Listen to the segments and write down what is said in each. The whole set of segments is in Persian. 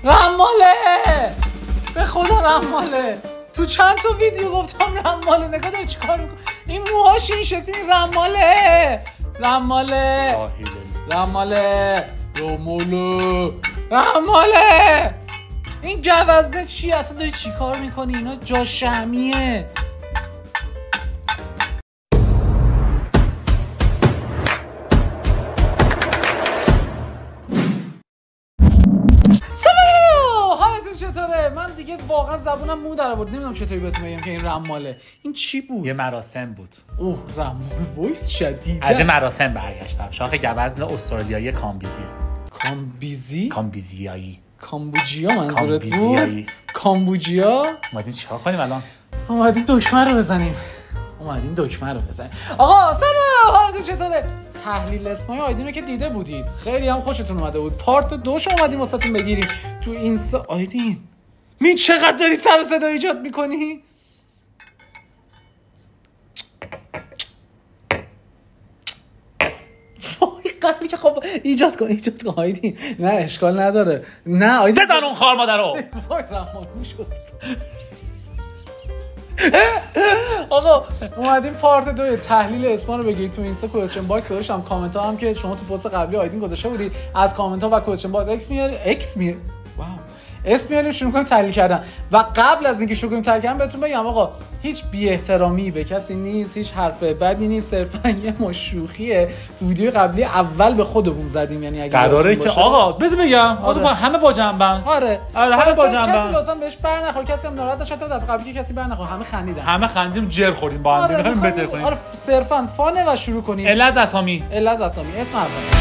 رماله، به خدا رماله. تو چند تا ویدیو گفتم رماله. نگاه داره چی کار میکنه. این موهاش این شکلی. رماله رماله رماله رماله رماله. این گوزنه چی اصلا داری چی کار میکنی؟ اینا جا شهمیه. چطوره؟ من دیگه واقعا زبونم مو در آورد. نمیدونم چطوری بهتون بگم که این رماله این چی بود؟ یه مراسم بود. اوه رماله وایس شدیده. از مراسم برگشتم. شاخ گوزن استرالیایی کامبیزی. کامبیزی؟ کامبیزیایی. کامبوجیا منظورت بود؟ کامبوجیا؟ اومدیم چیکار کنیم الان؟ اومدیم دکمه رو بزنیم. آقا سلام، حالتون چطوره؟ تحلیل اسمای آیدین رو که دیده بودید، خیلی هم خوشتون اومده بود. پارت 2 شو اومدیم واسهتون بگیریم تو اینستا. آیدین چقدر داری سر و صدا ایجاد میکنی؟ وای قبلی که خب ایجاد کن آیدین. نه اشکال نداره. نه آیدین بزن اون خار مادرو. وای رحمانو شد. آقا اومدیم پارت 2 تحلیل اسما رو بگیرید تو اینستا. کوئسچن باکس گذاشتم، کامنت ها هم که شما تو پست قبلی آیدین گذاشته بودید، از کامنت ها و کوئسچن باکس اسم میاریم شروع کنیم تحلیل کردن. و قبل از اینکه شروع کنیم تحلیل کردن بهتون بگم آقا هیچ بی احترامی به کسی نیست، هیچ حرف بدی نیست، صرفا یه مشوخیه. تو ویدیو قبلی اول به خودمون زدیم، یعنی اگه قراره که آقا بذار بگم آقا همه با جنبن. آره همه با جنبن. کسی لطفا بهش بر نخور، کسی هم ناراحت نشه. تا دفعه قبلی کسی بر نخور، همه خندیدیم جر خوردیم با هم. می‌خوایم بده کنیم. آره صرفا فانه و شروع کنیم. الز اسامی اسم اول.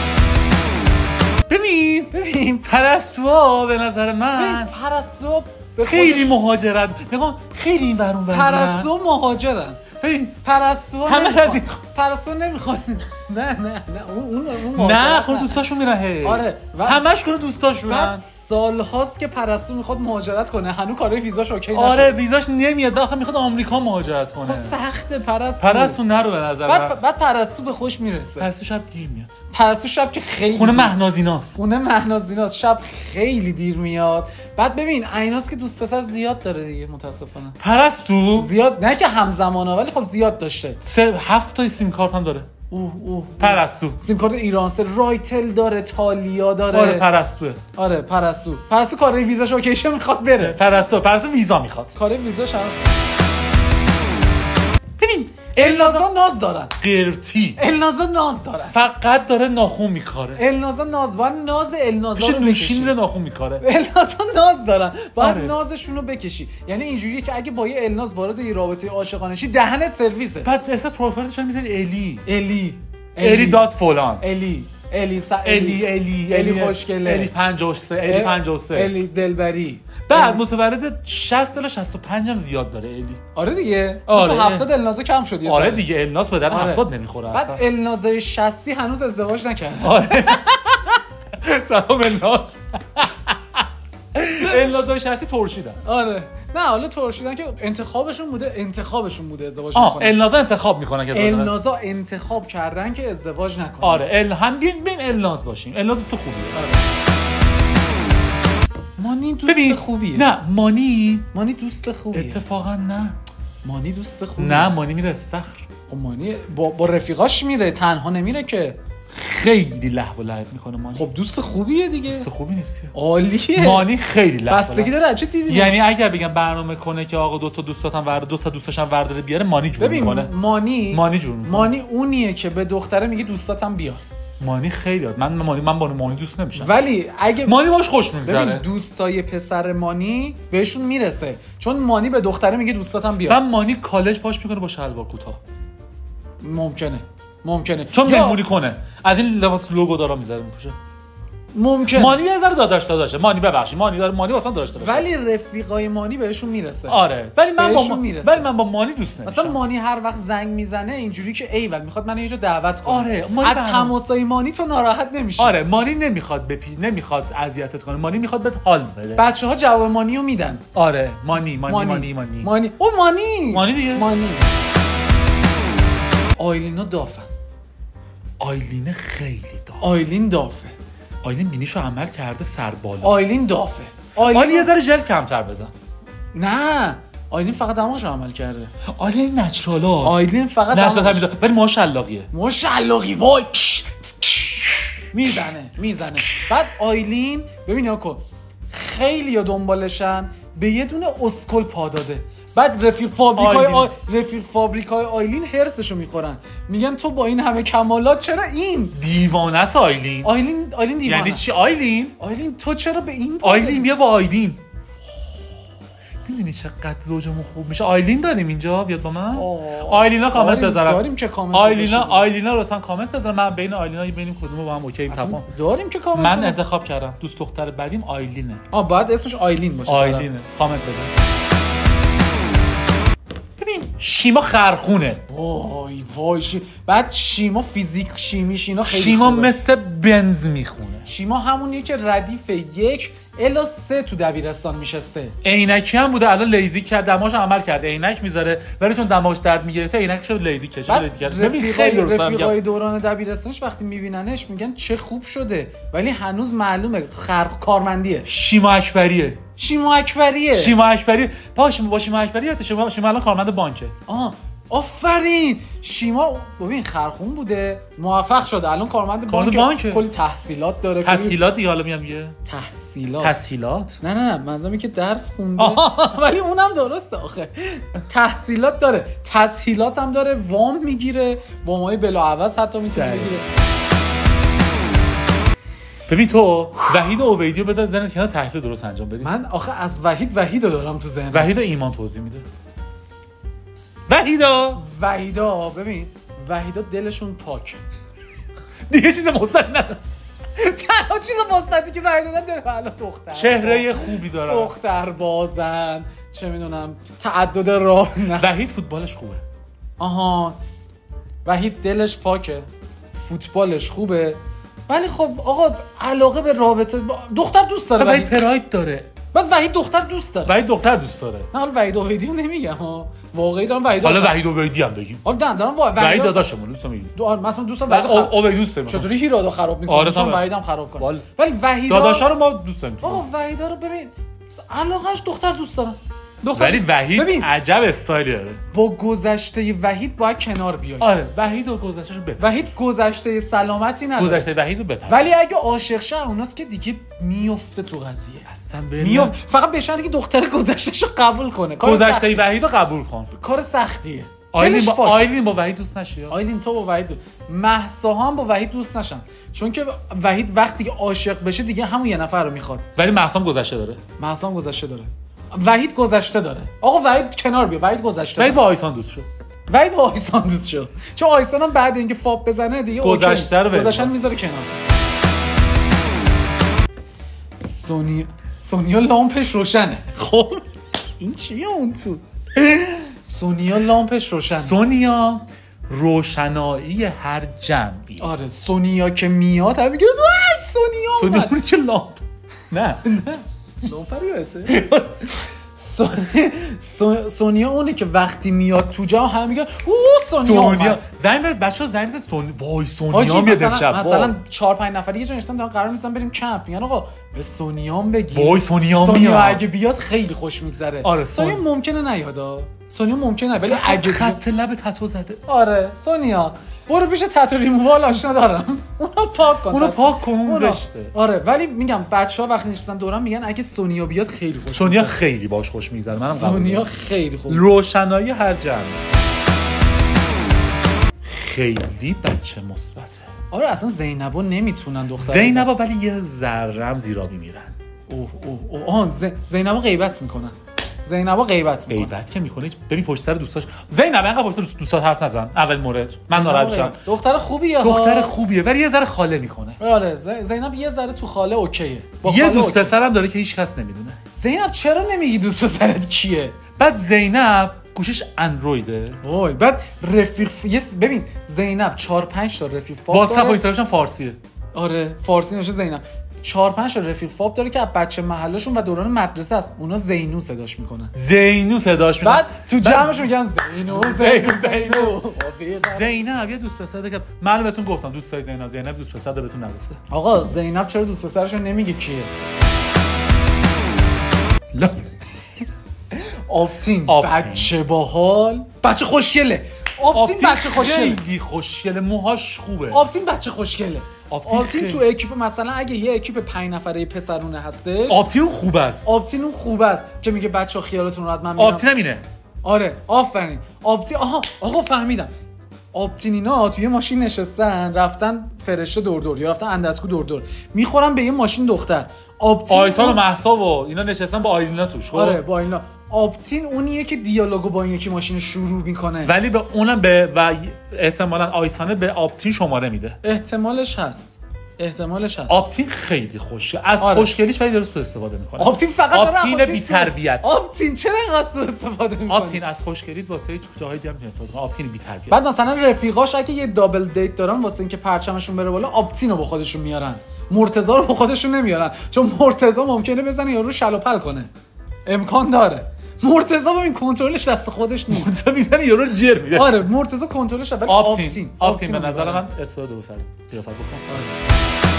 ببین پرستوها به نظر من پرستو خیلی مهاجرت. نگاه خیلی این ورون برن. پرستو مهاجرن. پرستو پرستو نمیخواد. نه اون نه خود دوستاشون میره. آره همش کنه دوستاشون. بعد سال‌هاست که پرستو میخواد مهاجرت کنه، هنوز کارهای ویزاش اوکی نشد. آره ویزاش نمیاد، آخه میخواد آمریکا مهاجرت کنه. خب سخته پرستو نرو به نظر. بعد پرستو به خوش میرسه. پرستو شب دیر میاد. پرستو شب که خیلی خونه مهنازیناست. شب خیلی دیر میاد. بعد ببین ایناست که دوست پسر زیاد داره دیگه متاسفانه. پرستو زیاد نه که همزمانه، ولی خب زیاد داشته. 7 تا سیم کارت هم داره. پرستو سیم کارت ایرانسل، رایتل داره، تالیا داره. آره پرستوه. آره پرستو کارهای ویزاش اوکیشه میخواد بره. پرستو ویزا میخواد. کارهای ویزاش هم. ببین النازا ناز دارن. قرتی النازا ناز دارن. فقط داره ناخون میکاره. النازا ناز النازا رو نوشین رو ناخون میکاره. النازا ناز دارن. باید نازشون رو بکشی. یعنی اینجوریه که اگه با یه الناز وارد یه رابطه عاشقانه شی دهنت سرویسه. بعد اسم پروفایلش هم میذاری الی دات فلان. الی خوشگله، الی 53 الی دلبری. بعد متولد 60 تا 65 هم زیاد داره الی. آره دیگه. تو 70 النازا کم شد. آره دیگه الناز به در 70 نمیخوره اصلا. بعد النازای 60 هنوز ازدواج نکرده. آره سلام النازای 60 ترشیدن. آره نه حالا ترشیدن که انتخابشون بوده ازدواج نکنن. النازا انتخاب میکنن که النازا انتخاب کردن که ازدواج نکنن. آره هم بین الناز باشیم. الناز تو خوبیه. مانی دوست خوبیه. نه مانی دوست خوبیه. اتفاقا نه مانی دوست خوبیه. نه مانی میره استخر. خب مانی با رفیقاش میره، تنها نمیره که. خیلی لهو و لعب میکنه مانی. خب دوست خوبیه دیگه. دوست خوبی نیست. عالیه. مانی خیلی لهو. بستگی داره چه دیدی. یعنی اگر بگم برنامه کنه که آقا 2 تا دوستاتم ورده 2 تا دوستاشم ورداره بیاره، مانی جور میکنه. مانی جور میکنه. مانی اونیه که به دختره میگه دوستاتم بیار. مانی خیلی من با مانی دوست نمیشم. ولی اگه مانی باش خوش میگذره. ببین دوستای پسر مانی بهشون میرسه، چون مانی به دختره میگه دوستاتم بیار. من مانی کالج پاش میکنه با شلوار کوتاه. ممکنه چون مهمونی کنه از این لباس لوگو دارا میذاره میپوشه. ممکن مانی یه ذره داداشه. مانی ببخشید مانی واسه داداش باشه. ولی رفیقای مانی بهشون میرسه. آره ولی من با مانی دوست نمیشم. مثلا مانی هر وقت زنگ میزنه اینجوری که ایول میخواد منو یه جا دعوت کنه. آره از تماسای مانی تو ناراحت نمیشه. آره مانی نمیخواد نمیخواد اذیتت کنه. مانی میخواد بهت حال بده. بچه‌ها جواب مانیو میدن. آره مانی دیگه. آیلینا دافن. آیلین خیلی دافه. آیلین دافه. آیلین بینیشو عمل کرده سر بالا. آیلین دافه. آیلین یه ذره ژل کمتر بزن. نه آیلین فقط دماغش عمل کرده. آیلین نچرالاست. آیلین فقط نچرال میذاره ولی ما شلاقیه. ما شلاقی وای میزنه. بعد آیلین ببین نکن خیلی دنبالشن به یه دونه اسکل پا داده. بعد رفیق فابریکای آیلین هرسشو میخورن، میگن تو با این همه کمالات چرا این دیوانه است آیلین دیوانه. یعنی چی آیلین تو چرا به این آیلین بیا با آیلین. میدونی چقدر زوجمون خوب میشه. آیلین داریم اینجا بیاد با من. آیلینا کامنت بذارم. داریم که کامنت آیلینا لطفا کامنت بذارم. من بین آیلینا ببینیم کدومو با هم اوکی تفاهم داریم که کامنت. من انتخاب کردم دوست دختر بعدیم آیلینه. باید اسمش آیلین باشه. آیلینه. کامنت بذار. ببین شیما خرخونه. وای بعد شیما فیزیک شیمیش اینا خیلی شیما خوبه. مثل بنز میخونه. شیما همونیه که ردیف 1 الی 3 تو دبیرستان میشسته. عینکی هم بوده الان لیزی کرد، دماغش عمل کرد، عینک میذاره ولی چون دماغش درد میگرفته عینکشو لیزی کرد. ببین خیلی رفیقای دوران دبیرستانش وقتی میبیننش میگن چه خوب شده، ولی هنوز معلومه کارمندیه. شیما اکبریه. با شیما اکبری شیما الان کارمند بانکه. آفرین. شیما ببین خرخون بوده موفق شده الان کارمند بانک. کلی تحصیلات داره. تحصیلات دیگه حالا میام میگه تحصیلات نه منظورم که درس خونده ولی اونم درسته آخه. تحصیلات داره، تسهیلات هم داره، وام میگیره، وامای بلاعوض حتی میتونه بگیره. ببین تو وحید و عبیدیو بذار ذهنت کنار تحلیل درست انجام بدی. من آخه از وحیدو دارم تو ذهنم. وحید ایمان توضیح میده. وحیدا ببین وحیدا دلشون پاک دیگه چیز مثبت نداره. تنها چیز مثبتی که وحیدا نداره حالا دختر چهره خوبی داره، دختر بازن، چه میدونم تعدد راه نه. وحید فوتبالش خوبه. وحید دلش پاکه، فوتبالش خوبه، ولی خب آقا علاقه به رابطه دختر دوست داره. وحید پراید داره. بعد وحید دختر دوست داره. نه حالا وحید و وحیدی رو نمیگم واقعی دارم وحید. حالا وحید و وحیدی هم بگیم. دارم وحید داداشمون دوست میگیم. مثلا دوستم وحید وحید دوست میگیم. چطوری هیرادو خراب میکنه؟ دوستم وحیدم خراب کنه. ولی وحید داداشا رو ما دوست داریم. آقا وحیدا رو ببین علاقهش دختر دوست داره. ولی وحید عجب استایلی داره. با گذشته وحید باید کنار بیای. وحید و گذشتهشو بپر. وحید گذشته سلامتی نداره. گذشته وحید رو بپر. ولی اگه عاشق شه اوناست که دیگه میفته تو قضیه. اصلا فقط به شرطی که دختر گذشتهشو قبول کنه. گذشته وحید رو قبول کن. کار سختیه. آیلین با وحید دوست نشی. آیلین تو با وحید مهسا هم با وحید دوست نشن، چون که وحید وقتی که عاشق بشه دیگه همون یه نفر رو میخواد. ولی مهسا هم گذشته داره. وحید گذشته داره. آقا وحید کنار بیا. وحید گذشته. وحید با آیسان دوست شد. چون آیسان هم بعد اینکه فاپ بزنه دیگه گذشته میذاره کنار. سونیا لامپش روشنه. خب این چیه اون تو؟ سونیا لامپش روشنه. سونیا روشنایی هر جنبی. سونیا که میاد هم میگه وای سونیا اون که لامپ نه لامپریاته. سونیا اونه که وقتی میاد تو جا هم میگه سونیا. زنگ بزن وای سونیا میاد امشب. مثلا 4-5 نفری یه جا نشستن دارن قرار می‌ذارن بریم کمپ، میگن آقا به سونیا بگی وای سونیا اگه بیاد خیلی خوش میگذره. سونیا ممکنه نیاد. ولی اگه خط لب تتو زده. سونیا برو پیش تتو ریمووال آشنا دارم. اونو پاک کن اون زشته. ولی میگم بچه‌ها وقتی نشستن دورم میگن اگه سونیا بیاد خیلی خوش. سونیا خیلی باش خوش میگذره. منم سونیا خیلی خوب. روشنایی هر جمع. خیلی بچه مثبته. اصلا زینبا نمیتونن دختر. زینبا ولی یه ذره زیرابی میرن. زینبا غیبت میکنن. غیبت که میکنه. ببین پشت سر دوستاش زینب انقدر پشت سر دوستات حرف نزن. اول مورد من ناراحت میشم. دختر خوبیه ولی یه ذره خاله میکنه. زینب یه ذره تو خاله اوکیه. یه دوست پسرم داره که هیچ کس نمیدونه. زینب چرا نمیگی دوست پسرت کیه؟ بعد زینب گوشش اندرویده. بعد رفیق ببین زینب 4-5 تا رفیق واتساپ و اینستاگرامش فارسیه. فارسی نشه. زینب 4-5 تا رفیق فاب داره که از بچه محلشون و دوران مدرسه است، اونا زینو صداش میکنن. بعد تو جمعش میگن زینو. زینب یه دوست پسر داره که من بهتون گفتم دوستای زینب دوست پسر داره بهتون نگفته. آقا زینب چرا دوست پسرشو نمیگه کیه؟ آپتین بچه باحال، بچه خوشگله. آپتین بچه خوشگله، خیلی خوشگله، موهاش خوبه. آپتین بچه خوشگله. آپتین تو اکیپ مثلا اگه یه اکیپ 5 نفره پسرونه هستش، آپتین خوب است. آپتین خوب است که میگه بچه‌ها خیالتون راحت، من میرم. آپتین همینه. آره آفرین. آپتین آقا فهمیدم. آپتین اینا توی ماشین نشستن، رفتن فرشته دور یا رفتن اندرسکو دور میخورن به یه ماشین دختر. آپتین آیسان و مهسا و اینا نشستن با آیلینا توش. خب آره با اینا. آپتین اونیه که دیالوگو با این یکی ماشین شروع میکنه، ولی به اونم به و احتمالاً آیسانه به آپتین شماره میده. احتمالش هست. آپتین خیلی خوشه، از خوشگلیش ولی داره سوء استفاده میکنه. آپتین فقط آپتین بی تربیت. آپتین چرا اینقدر سوء استفاده میکنه؟ آپتین از خوشگلیت واسه جاهای دیگه میتونه استفاده کنه. آپتین بی تربیت. بعد مثلا رفیقاش اگه یه دابل دیت دارن واسه اینکه پرچمشون بره بالا، آپتینو با خودشون میارن، مرتضی رو با خودشون نمیارن، چون مرتضی ممکنه بزنه یارو شل و پل کنه، امکان داره. مرتضی ببین کنترلش دست خودش نیست. مرتضی میزنه یارو جر میده. آره مرتضی کنترلش ولی آپتین به نظر من استفاده درست از قیافت بکن.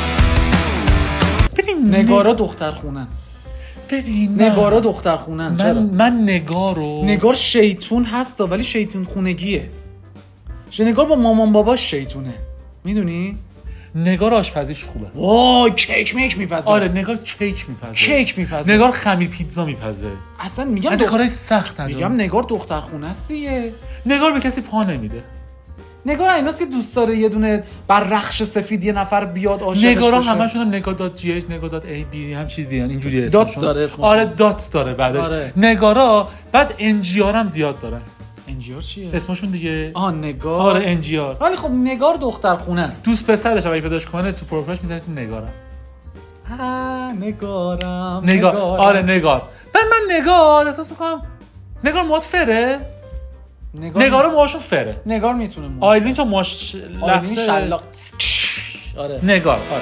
ببین نگارا دخترخونن. نگارا دخترخونن. چرا؟ من نگار شیطون هستا ولی شیطون خونگیه. نگار با مامان باباش شیطونه. میدونی؟ نگار آشپزیش خوبه. وای کیک میک میپزه. آره نگار کیک میپزه. نگار خمیر پیتزا میپزه. اصلا میگم از کارهای سخت میگم نگار دخترخونه استیه. نگار به کسی پا نمیده. نگار ایناست که دوست داره یه دونه بر رخش سفید یه نفر بیاد عاشقش بشه. نگارا همشون هم نگار دات جی اچ، نگار دات ای بی هم چیزی ان اینجوری اسمشون. دات داره اسمش. آره دات داره بعدش. آره. نگارا بعد ان جی آر هم زیاد دارن. ان جی آر چیه؟ اسمشون دیگه نگار. آره ان جی آر. ولی خب نگار دخترخونه است. دوست پسرش اگه پیداش کنه تو پروفایلش میذارید نگارم. نگار. آره نگار. من نگار احساس میکنم نگار موات فره. نگار موهاشو فره. نگار میتونه آیلین تو موهاش آیلین شلاق. آره نگار. آره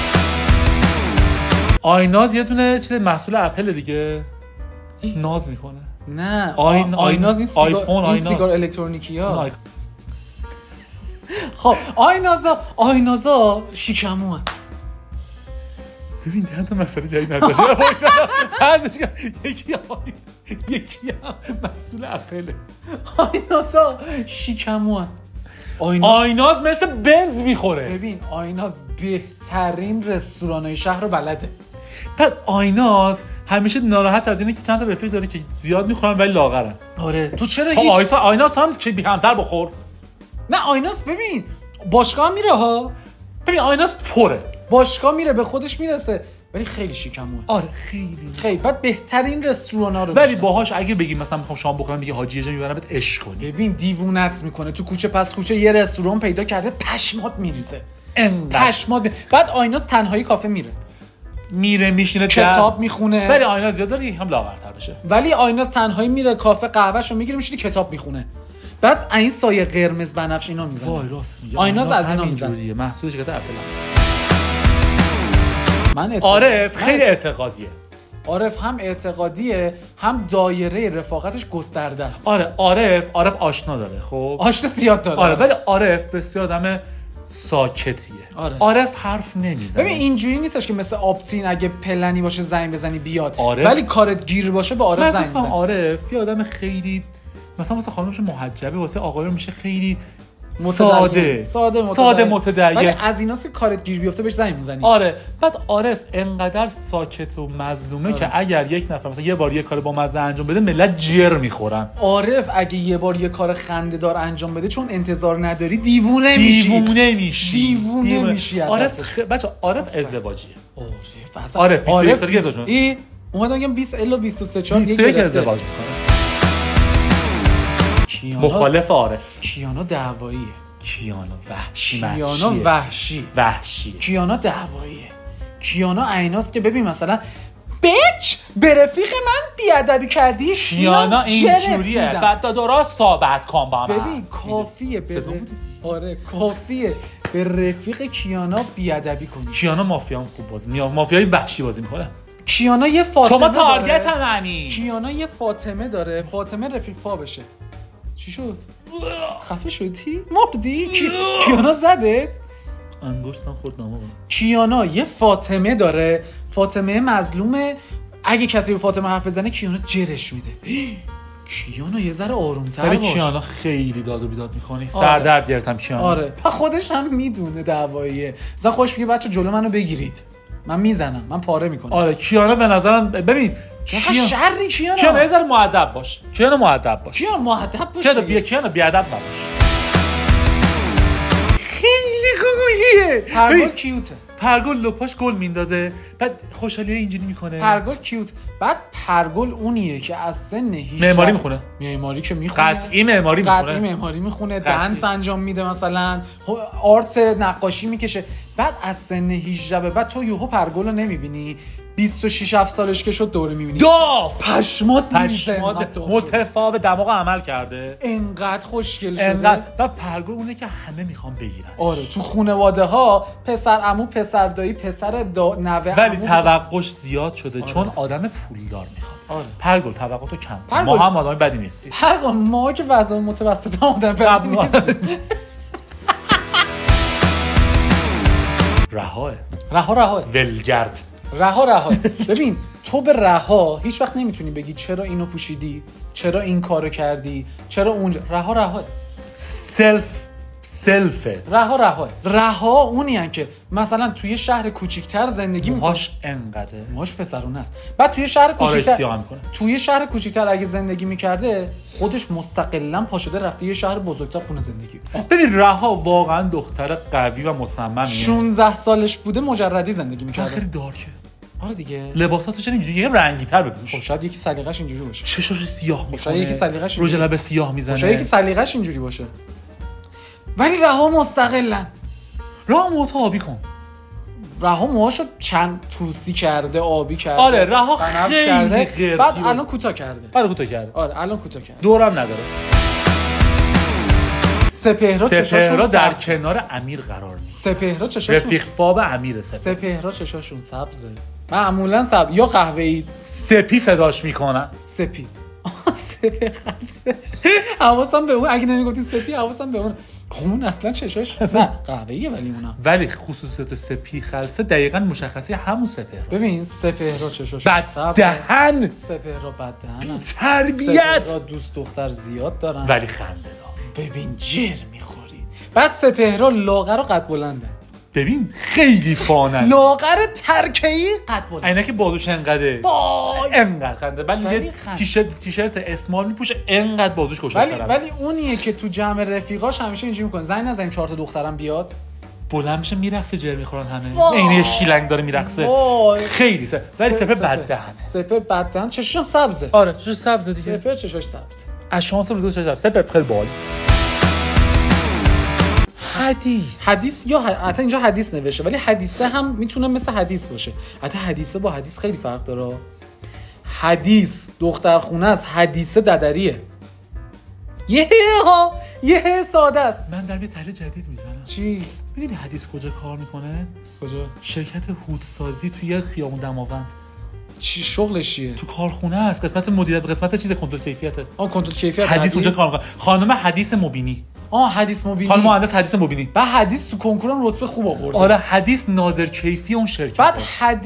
آیناز یه چیز محصول اپل دیگه ناز میکنه. نه آیناز این سیگار الکترونیکی هاست. خب آینازا شیکموه. ببین ده تا مسئله جدید نداشته. یکی هم محصول اپله. آینازا شیکموه. آیناز مثل بنز میخوره. ببین آیناز بهترین رستورانای شهر رو بلده. بعد آیناز همیشه ناراحت از اینه که چند تا رفیق داره که زیاد میخورن ولی لاغرن. آره تو چرا هیچ آیناز هم که بی‌همتر بخور. نه آیناز ببین باشگاه میره ها. ببین آیناز پره. باشگاه میره به خودش میرسه ولی خیلی شیکموه. آره خیلی بعد بهترین رستورانا رو ولی باهاش اگه بگیم مثلا میخوام شام بخورم میگه حاجی جان میبرم بهت عشق کنی. ببین دیوونت میکنه. تو کوچه پس کوچه یه رستوران پیدا کرده پشمات میریزه. بعد آیناز تنهایی کافه میره میشینه کتاب میخونه. ولی آیناز زیاد داره هم لاغرتر بشه. ولی آیناز تنهایی میره کافه قهوهشو میگیره میشینه کتاب میخونه. بعد این سایه قرمز بنفش اینا میزنه. وای راست میگه. آیناز از اینا میزنه. محصول شرکت اپل. عارف خیلی اعتقادیه. عارف هم اعتقادیه هم دایره رفاقتش گسترده است. آره عارف آشنا داره. خب آشنا زیاد داره. آره ولی عارف بسیار آدم ساکتیه. عارف حرف نمیزنه. ببین اینجوری نیستش که مثل آپتین اگه پلنی باشه زنگ بزنی بیاد. ولی کارت گیر باشه به عارف زنگ بزنی. عارف یه آدم خیلی مثلا واسه خانمش محجبه، واسه آقایون میشه خیلی ساده متدین. ولی از ایناست که کارت گیر بیفته بهش زنگ میزنی. آره بعد عارف انقدر ساکت و مظلومه که اگر یک نفر مثلا یه بار یه کار با مزه انجام بده ملت جر میخورن. عارف اگه یه بار یه کار خنده‌دار انجام بده چون انتظار نداری دیوونه میشی. عارف ازدواجیه. عارف اومدم بگم 20 الا 23 4 یک ازدواج میکنه. مخالف عارف. کیانا دعواییه. کیانا وحشی. کیانا دعواییه. کیانا عیناست که ببین مثلا بچ به رفیق من بیادبی کردی. کیانا اینجوریه. بعد درست صحبت کن با من. ببین کافیه کافیه به رفیق کیانا بیادبی کنی. کیانا مافیا هم خوب بازی مافیای وحشی بازی میکنه. کیانا یه فاطمه شما داره. تارگت همانی. کیانا یه فاطمه داره. فاطمه رفیق فا بشه. چی شد؟ خفه شدی؟ مردی؟ کیانا زدت؟ انگشتم خورد نامو. کیانا یه فاطمه داره. فاطمه مظلومه. اگه کسی به فاطمه حرف بزنه کیانا جرش میده. کیانا یه ذره آروم‌تر باش. کیانا خیلی داد و بیداد میکنی. سردرد گرفتم کیانا. آره. خودش هم میدونه دعواییه. مثلا خوش میگه بچه جلو منو بگیرید. من میزنم. من پاره میکنم. آره کیانا به نظرم ببین چقدر شری کیانا. کیانا یه ذره مؤدب باش. کیانا مؤدب باش. کیانا مؤدب باش. کیانا بیادب نباش. خیلی گوگلیه. پرگل کیوته. پرگل لپاش گل میندازه بعد خوشحالی اینجوری میکنه. پرگل کیوت. بعد پرگل اونیه که از سن 18 معماری میخونه. معماری که میخونه. قطعی معماری میخونه. دنس انجام میده مثلا. آرت نقاشی میکشه. بعد از سن 18 به بعد تو یهو پرگل رو نمیبینی. 26 7 سالش که شد دوره میبینی. پشمات متفاوت دماغ عمل کرده. انقدر خوشگل شده. و پرگل اونه که همه میخوان بگیرن. آره تو خانواده ها پسر عمو پسر دایی پسر نوه ولی توقعش زیاد شده. آره. چون آدم پولدار میخواد. آره. پرگل توقعتو کم کن. ما هم آدم بدی نیستیم. پرگل ما که وضع متوسط آدم بدی نیستیم. رها ولگرد. رها ببین تو به رها هیچ وقت نمیتونی بگی چرا اینو پوشیدی، چرا این کارو کردی، چرا اونجا. رها سلفه. رها اونیه که مثلا توی شهر کوچیک‌تر زندگی می‌کنه. موهاش انقدره. موهاش پسرونه است. بعد توی شهر کوچیک‌تر اگه زندگی می‌کرده خودش مستقلاً پاشده رفته یه شهر بزرگتر خونه زندگی. ببین رها واقعا دختر قوی و مصممیه. 16 سالش بوده مجردی زندگی می‌کرده. خیلی دارکه. آره دیگه. لباساتو چرا اینجوری یه رنگی‌تر بپوش؟ خب شاید یکی سلیقه‌ش اینجوری باشه. چشاش سیاه می‌کنه. شاید یکی سلیقه‌ش رژ لب سیاه میزنه. شاید یکی سلیقه‌ش اینجوری باشه. ولی رها مستقلن. رها موهاتو آبی کن. رها موهاشو چند توسی کرده، آبی کرده. آره رها خیلی کرده. بعد الان کوتاه کرده. آره الان کوتاه کرده. دورم نداره. سپهرا در کنار امیر قرار میگیره. سپهرا چشاشون رفیق فاب امیره. سپهرا چشاشون سبزه. معمولا سبز یا قهوه‌ای. سپی صداش میکنن. سپی خلصه. حواسم به اون. اگه نمیگفتی سپی حواسم به اون. اون اصلا چشاش نه قهوه‌ایه ولی خصوصیت سپی خلصه دقیقاً مشخصی همون سپهرا. ببین سپهرا چشاش بددهن. سپهرا بددهن. تربیت. سپهرا دوست دختر زیاد دارن ولی خنده‌دار. ببین جر میخوری. بعد سپهرا لاغر و قد بلنده. ببین خیلی فانن. لاغر ترکه‌ای قد بلند. عینک بازوش انقدره. انقدر خنده. ولی تیشرت اسمال میپوشه انقدر بازوش گشادتره. ولی اونیه که تو جمع رفیقاش همیشه اینجوری میکنه زنگ نزنیم 4 تا دخترم بیاد. بلند میشه میرقصه جر میخورن همه. عینه شیلنگ داره میرقصه. خیلی ولی سپر بددهن. سپر بددهن چشاش سبزه. آره چشاش سبزه دیگه. سپر چشاش سبزه. از شانس روزش سبزه. سپر خیلی باحال. حدیث یا حتی اینجا حدیث نوشته ولی حدیثه هم میتونه مثل حدیث باشه. حتی حدیثه با حدیث خیلی فرق داره. حدیث دخترخونه است، حدیثه ددریه. یه ساده است. من در یه تحلیل جدید میزنم. چی؟ میدونی حدیث کجا کار میکنه؟ کجا؟ شرکت هودسازی توی خیابون دماوند. چی شغلش چیه؟ تو کارخونه است. قسمت مدیریت، قسمت چیز کنترل کیفیته. کنترل کیفیت. حدیث اونجا کار میکنه. خانم حدیث مبینی. حدیث مبینی. خانم مهندس حدیث مبینی. بعد حدیث تو کنکورم رتبه خوب آورده. آره حدیث ناظر کیفی اون شرکت. بعد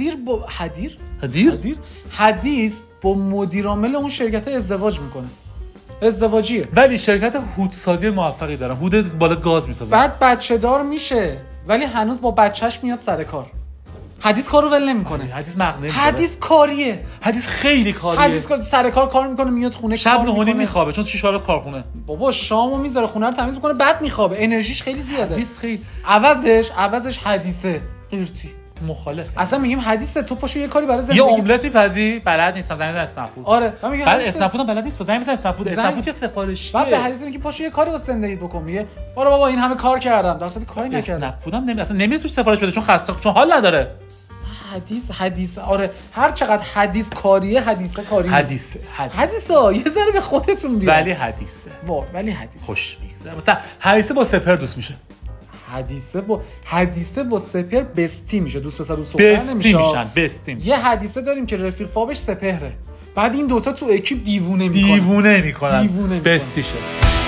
حدیث با مدیر عامل اون شرکت ازدواج میکنه. ازدواجیه. ولی شرکت هودسازی موفقی دارن. هود بالا گاز میسازن. بعد بچه دار میشه ولی هنوز با بچهش میاد سر کار. حدیث کارو ول نمیکنه. حدیث مقنعه. حدیث کاریه. حدیث خیلی کاریه. حدیث سر کار میکنه میاد خونه شب نهونی میخوابه چون 6 بار کارخونه. بابا شامو میذاره خونه رو تمیز میکنه بعد میخوابه. انرژیش خیلی زیاده. حدیث خیلی عوضش حدیثه. قیرتی مخالفه. اصلا میگیم حدیثه تو پاشو یه کاری برای زندگی. یه املت میپزی بلد نیستم زنگ اسنفود. آره من میگم بعد اسنفودم بلد نیست زنگ میزنه اسنفود که سفارشیه. بعد به حدیث میگی پاشو یه کاری واسه زندگی بکن. میگه آره بابا این همه کار کردم در اصل کاری نکردم. اسنفودم اصلا نمیره توش سفارش بده چون خسته چون حال نداره. حدیث آره هر چقدر حدیث کاریه حدیثه کاری حدیث یه ذره به خودتون بیاد. ولی حدیثه ولی حدیث خوش میگذره. مثلا حدیثه با سپر دوست میشه. حدیثه با سپهر بستی میشه، دوست پسر دوست دختر نمیشه، بستی میشن. یه حدیثه داریم که رفیق فابش سپهره، بعد این دوتا تو اکیپ دیوونه میکنن بستی شد.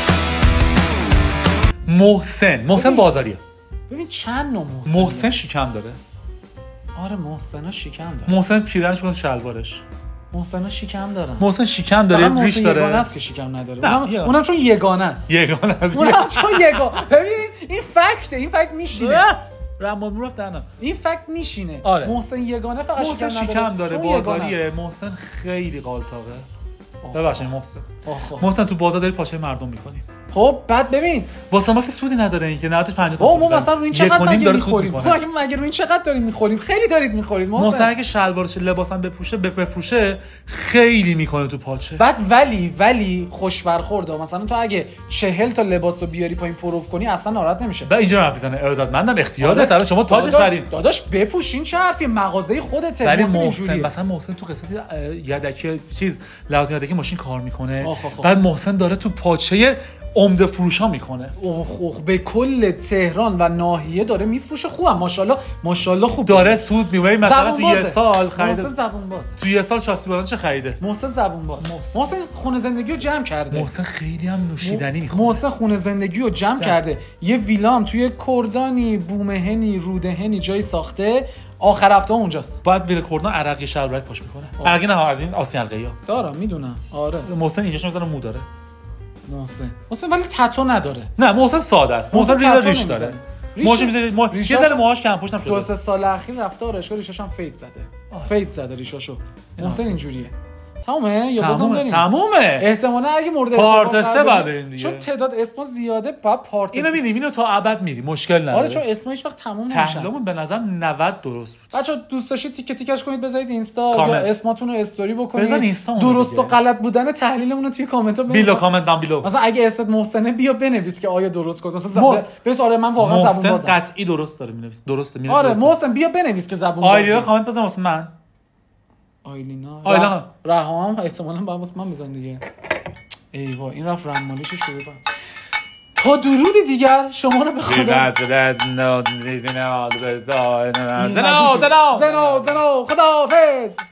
محسن بازاریه. ببین چند نوع محسن شیکم داره. آره محسن شیکم داره. محسن پیرنش کنه شلوارش. محسن شیکم داره. محسن شیکم داره، ریش داره. یگانه است که شیکم نداره. اونم چون یگانه است. اونم چون ببین این فکت میشینه. رمال رفت درنا. این فکت میشینه. آره. محسن یگانه فقط محسن شیکم داره، بازاریه. محسن خیلی قالتاقه. ببخشید محسن تو بازار داری پاچه مردم میکنی. خب بعد ببین واسه ما که سودی نداره این که نهاتش 50 تا. ما مثلا روی این چقدر میخوریم؟ مگه روی این چقدر داریم میخوریم؟ خیلی دارید میخورید. محسن اگه شلوارش لباسم بفروشه خیلی میکنه تو پاچه. بعد ولی خوش برخورده. مثلا تو اگه 40 تا لباسو بیاری پایین پروف کنی اصلا ناراحت نمیشه. بعد اینجا حرف میزنه ارادتمندم اختیار سر شما تاج خرید. داداش بپوشین چه حرفی، مغازه خودته. ولی مثلا محسن تو قسمت یدکی لوازم یدکی ماشین کار میکنه. بعد محسن داره تو پاچه عمده فروشا میکنه. به کل تهران و ناحیه داره میفروشه. خوبه ماشاءالله خوب داره سود میبره. مثلا تو یه سال خریده. محسن زبون باز. تو یه سال شاسی بالانه چه خریده؟ محسن زبون باز. محسن خونه زندگیو جمع کرده. محسن خیلی هم نوشیدنی میخوره. محسن خونه زندگیو جمع کرده. یه ویلام توی کردانی، بومهنی، رودهنی جایی ساخته. آخر هفته اونجاست. بعد میره کردان عرقی شلوارک پاش میکنه. عرقی نه از این آسین حلقه‌ای ها. دارم میدونم. آره. محسن اینجاش میذاره مو داره. محسن ولی تتو نداره. نه محسن ساده است. محسن ریش داره. محسن یه ذره موهاش کم پشت نشده. 2-3 سال اخیر رفته آرایشگاه ریشاش هم فید زده ریشاشو. محسن اینجوریه. تمومه یا بازم داریم؟ تمومه. احتمالاً اگه مورد پارت 3 بعد بریم دیگه. چون تعداد اسما زیاده بعد پارت اینو می‌بینیم اینو تا ابد میری مشکل نداره. آره چون اسما هیچ وقت تموم نمیشه. تحلیلمون به نظر 90 درست بود. بچا دوست داشتید تیکه تیکش کنید بذارید اینستا یا اسماتون رو استوری بکنید. درست و غلط بودن تحلیلمون رو توی کامنت ها بیلو کامنت دام بیلو. مثلا اگه اسمت محسنه بیا بنویس که آیا درست گفت. مثلا بس آره من واقعا زبون بازم. قطعی درست داره می‌نویس. درسته می‌نویس. آره محسن بیا بنویس که زبون بازم. آیلینا کامنت بزن واسه من. آیلینا رهام احتمالاً با واسه من بزن دیگه. ایوا این رفت رمالیش شروع کرد. تا درودی دیگر شما رو به خدا زنا خداحافظ.